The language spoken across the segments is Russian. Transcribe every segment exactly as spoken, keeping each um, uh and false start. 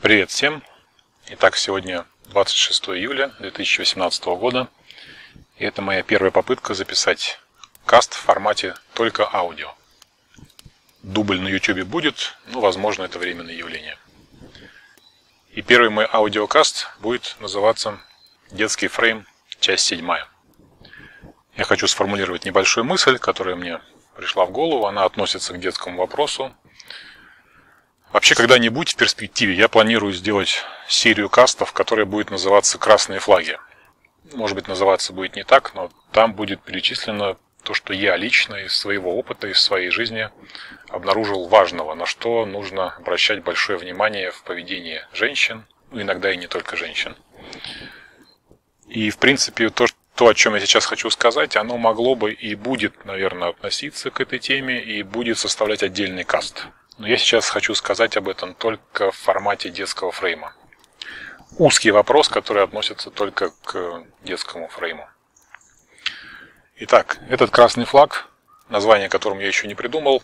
Привет всем! Итак, сегодня двадцать шестое июля две тысячи восемнадцатого года, и это моя первая попытка записать каст в формате только аудио. Дубль на YouTube будет, но, возможно, это временное явление. И первый мой аудиокаст будет называться «Детский фрейм. Часть седьмая». Я хочу сформулировать небольшую мысль, которая мне пришла в голову, она относится к детскому вопросу. Вообще, когда-нибудь в перспективе я планирую сделать серию кастов, которая будет называться «Красные флаги». Может быть, называться будет не так, но там будет перечислено то, что я лично из своего опыта, из своей жизни обнаружил важного, на что нужно обращать большое внимание в поведении женщин, ну, иногда и не только женщин. И, в принципе, то, то, о чем я сейчас хочу сказать, оно могло бы и будет, наверное, относиться к этой теме и будет составлять отдельный каст. Но я сейчас хочу сказать об этом только в формате детского фрейма. Узкий вопрос, который относится только к детскому фрейму. Итак, этот красный флаг, название которому я еще не придумал,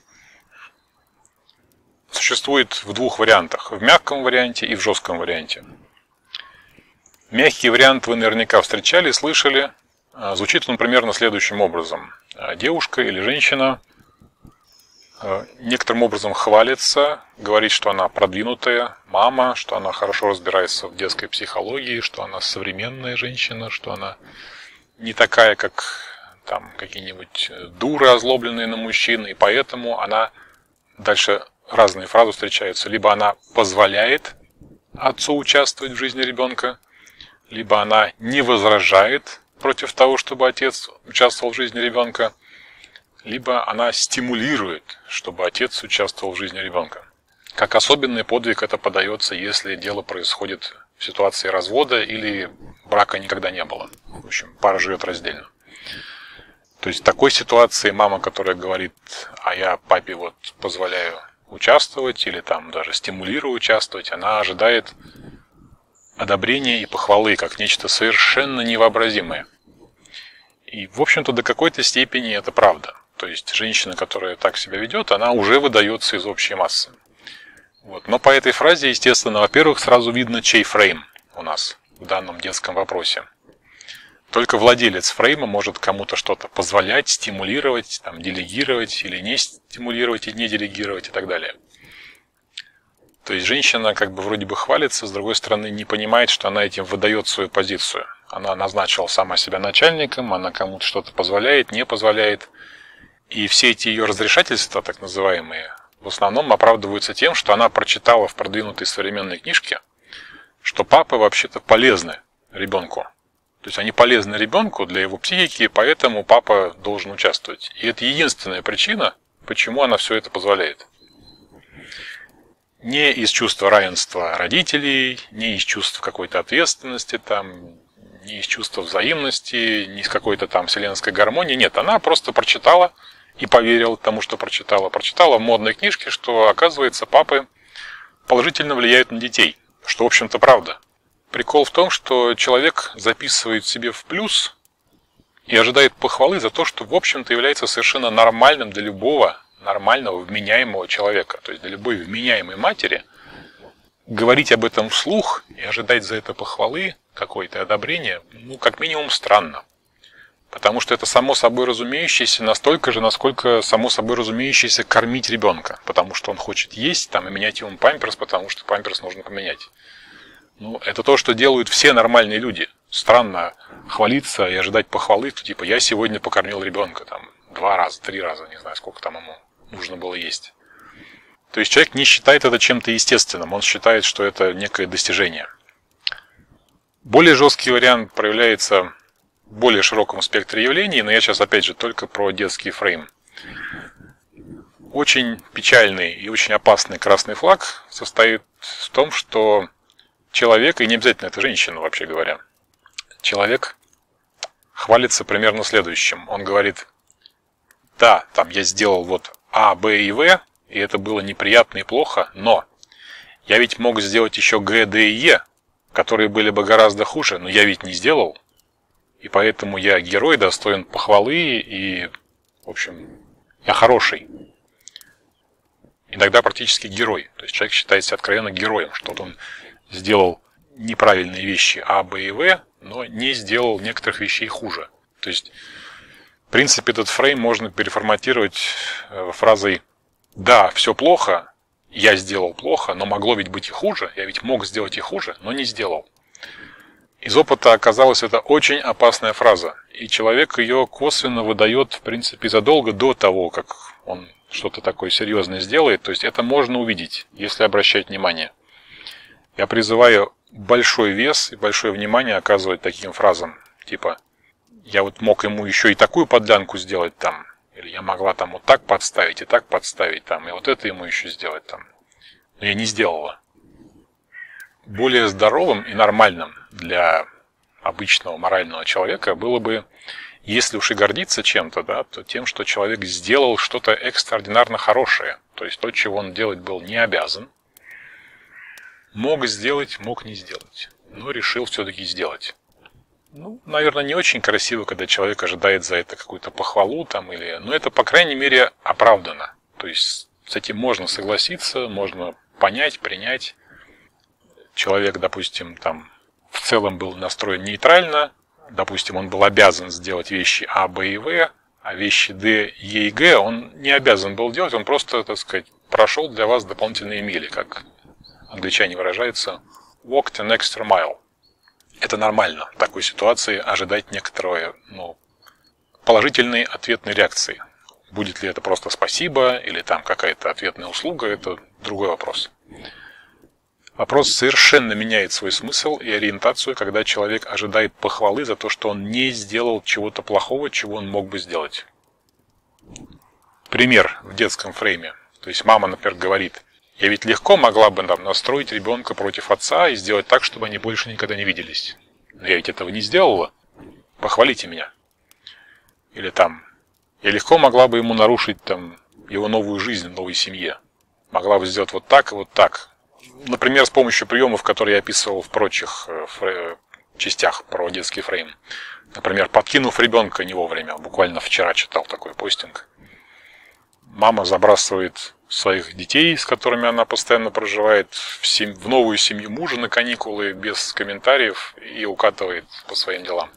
существует в двух вариантах. В мягком варианте и в жестком варианте. Мягкий вариант вы наверняка встречали, слышали. Звучит он примерно следующим образом. Девушка или женщина некоторым образом хвалится, говорит, что она продвинутая мама, что она хорошо разбирается в детской психологии, что она современная женщина, что она не такая, как там какие-нибудь дуры, озлобленные на мужчин, и поэтому она, дальше разные фразы встречаются, либо она позволяет отцу участвовать в жизни ребенка, либо она не возражает против того, чтобы отец участвовал в жизни ребенка, либо она стимулирует, чтобы отец участвовал в жизни ребенка. Как особенный подвиг это подается, если дело происходит в ситуации развода или брака никогда не было. В общем, пара живет раздельно. То есть в такой ситуации мама, которая говорит, а я папе вот позволяю участвовать или там даже стимулирую участвовать, она ожидает одобрения и похвалы как нечто совершенно невообразимое. И, в общем-то, до какой-то степени это правда. То есть женщина, которая так себя ведет, она уже выдается из общей массы. Вот. Но по этой фразе, естественно, во-первых, сразу видно, чей фрейм у нас в данном детском вопросе. Только владелец фрейма может кому-то что-то позволять, стимулировать, там, делегировать или не стимулировать и не делегировать и так далее. То есть женщина как бы вроде бы хвалится, с другой стороны не понимает, что она этим выдает свою позицию. Она назначила сама себя начальником, она кому-то что-то позволяет, не позволяет. И все эти ее разрешательства, так называемые, в основном оправдываются тем, что она прочитала в продвинутой современной книжке, что папы вообще-то полезны ребенку. То есть они полезны ребенку для его психики, поэтому папа должен участвовать. И это единственная причина, почему она все это позволяет. Не из чувства равенства родителей, не из чувства какой-то ответственности, там, не из чувства взаимности, не из какой-то там вселенской гармонии. Нет, она просто прочитала и поверила тому, что прочитала. Прочитала в модной книжке, что, оказывается, папы положительно влияют на детей. Что, в общем-то, правда. Прикол в том, что человек записывает себе в плюс и ожидает похвалы за то, что, в общем-то, является совершенно нормальным для любого нормального, вменяемого человека. То есть для любой вменяемой матери говорить об этом вслух и ожидать за это похвалы, какое-то одобрение, ну, как минимум, странно. Потому что это само собой разумеющееся настолько же, насколько само собой разумеющееся кормить ребенка. Потому что он хочет есть там, и менять ему памперс, потому что памперс нужно поменять. Ну, это то, что делают все нормальные люди. Странно хвалиться и ожидать похвалы, что типа я сегодня покормил ребенка там два раза, три раза, не знаю, сколько там ему нужно было есть. То есть человек не считает это чем-то естественным, он считает, что это некое достижение. Более жесткий вариант проявляется в более широком спектре явлений, но я сейчас опять же только про детский фрейм. Очень печальный и очень опасный красный флаг состоит в том, что человек, и не обязательно это женщина, вообще говоря, человек хвалится примерно следующим. Он говорит, да, там я сделал вот А, Б и В, и это было неприятно и плохо, но я ведь мог сделать еще Г, Д и Е, которые были бы гораздо хуже, но я ведь не сделал. И поэтому я герой, достоин похвалы и, в общем, я хороший. Иногда практически герой. То есть человек считает себя откровенно героем, что он сделал неправильные вещи А, Б и В, но не сделал некоторых вещей хуже. То есть, в принципе, этот фрейм можно переформатировать фразой «Да, все плохо, я сделал плохо, но могло ведь быть и хуже, я ведь мог сделать и хуже, но не сделал». Из опыта оказалось, это очень опасная фраза, и человек ее косвенно выдает, в принципе, задолго до того, как он что-то такое серьезное сделает. То есть это можно увидеть, если обращать внимание. Я призываю большой вес и большое внимание оказывать таким фразам, типа «я вот мог ему еще и такую подлянку сделать там», или «я могла там вот так подставить и так подставить там, и вот это ему еще сделать там, но я не сделала». Более здоровым и нормальным для обычного морального человека было бы, если уж и гордиться чем-то, да, то тем, что человек сделал что-то экстраординарно хорошее, то есть то, чего он делать был не обязан, мог сделать, мог не сделать, но решил все-таки сделать. Ну, наверное, не очень красиво, когда человек ожидает за это какую-то похвалу там, или, но это, по крайней мере, оправдано. То есть с этим можно согласиться, можно понять, принять. Человек, допустим, там в целом был настроен нейтрально, допустим, он был обязан сделать вещи А, Б и В, а вещи Д, Е и Г он не обязан был делать, он просто, так сказать, прошел для вас дополнительные мили, как англичане выражаются, walked an extra mile. Это нормально в такой ситуации ожидать некоторой, ну, положительной ответной реакции. Будет ли это просто спасибо или там какая-то ответная услуга, это другой вопрос. Вопрос совершенно меняет свой смысл и ориентацию, когда человек ожидает похвалы за то, что он не сделал чего-то плохого, чего он мог бы сделать. Пример в детском фрейме. То есть мама, например, говорит: я ведь легко могла бы там настроить ребенка против отца и сделать так, чтобы они больше никогда не виделись. Но я ведь этого не сделала. Похвалите меня. Или там: я легко могла бы ему нарушить там его новую жизнь в новой семье. Могла бы сделать вот так и вот так. Например, с помощью приемов, которые я описывал в прочих фре... частях про детский фрейм. Например, подкинув ребенка не вовремя. Буквально вчера читал такой постинг. Мама забрасывает своих детей, с которыми она постоянно проживает, в, сем... в новую семью мужа на каникулы без комментариев и укатывает по своим делам.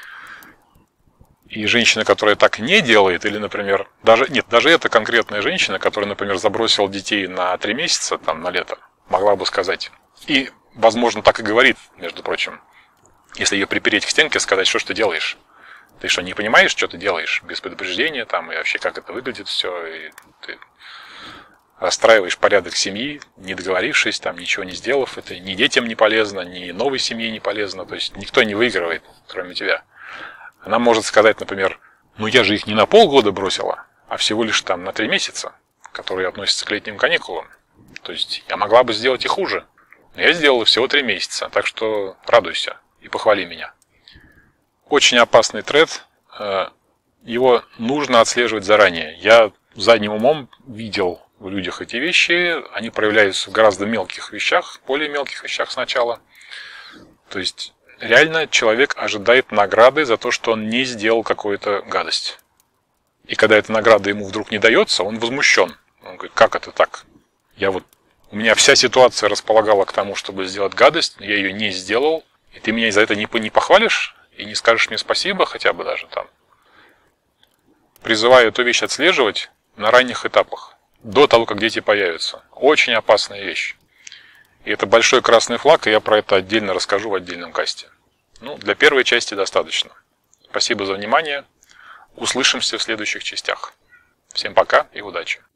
И женщина, которая так не делает, или, например, даже нет, даже эта конкретная женщина, которая, например, забросила детей на три месяца, там, на лето, могла бы сказать, и, возможно, так и говорит, между прочим, если ее припереть к стенке, сказать: что ж ты делаешь? Ты что, не понимаешь, что ты делаешь без предупреждения, там, и вообще как это выглядит все, и ты расстраиваешь порядок семьи, не договорившись, там, ничего не сделав, это ни детям не полезно, ни новой семье не полезно, то есть никто не выигрывает, кроме тебя. Она может сказать, например: ну я же их не на полгода бросила, а всего лишь там на три месяца, которые относятся к летним каникулам. То есть я могла бы сделать и хуже. Но я сделала всего три месяца, так что радуйся и похвали меня. Очень опасный тред. Его нужно отслеживать заранее. Я задним умом видел в людях эти вещи. Они проявляются в гораздо мелких вещах, более мелких вещах сначала. То есть реально человек ожидает награды за то, что он не сделал какую-то гадость. И когда эта награда ему вдруг не дается, он возмущен. Он говорит: как это так? Я вот, у меня вся ситуация располагала к тому, чтобы сделать гадость, я ее не сделал, и ты меня за это не, не похвалишь и не скажешь мне спасибо хотя бы даже там. Призываю эту вещь отслеживать на ранних этапах, до того, как дети появятся. Очень опасная вещь. И это большой красный флаг, и я про это отдельно расскажу в отдельном касте. Ну, для первой части достаточно. Спасибо за внимание. Услышимся в следующих частях. Всем пока и удачи.